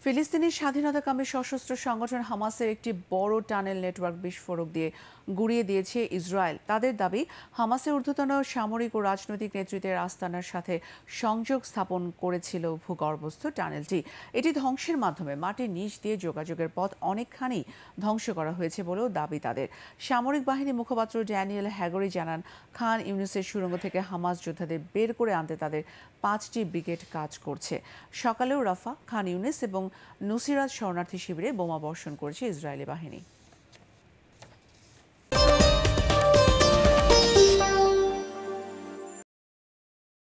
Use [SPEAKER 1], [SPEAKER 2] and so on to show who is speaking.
[SPEAKER 1] ফিলিস্তিনের স্বাধীনতাকামী সশস্ত্র সংগঠন হামাসের একটি বড় টানেল নেটওয়ার্ক বিস্ফোরক দিয়ে গুঁড়িয়ে দিয়েছে ইসরায়েল। তাদের দাবি, হামাসের ঊর্ধ্বতন সামরিক ও রাজনৈতিক নেতৃত্বের আস্তানার সাথে সংযোগ স্থাপন করেছিল ভূগর্ভস্থ টানেলটি। এটি ধ্বংসের মাধ্যমে মাটির নিচ দিয়ে যোগাযোগের পথ অনেকখানি ধ্বংস করা হয়েছে বলেও দাবি তাদের। সামরিক বাহিনী মুখপাত্র ড্যানিয়েল হ্যাগরি জানান, খান ইউনিসের সুড়ঙ্গ থেকে হামাস যোদ্ধাদের বের করে আনতে তাদের 5টি ব্রিগেড কাজ করছে। সকালেও রাফা, খান ইউনিস এবং নুসিরাত শরণার্থী শিবিরে বোমা বর্ষণ করেছে ইসরায়েলি বাহিনী।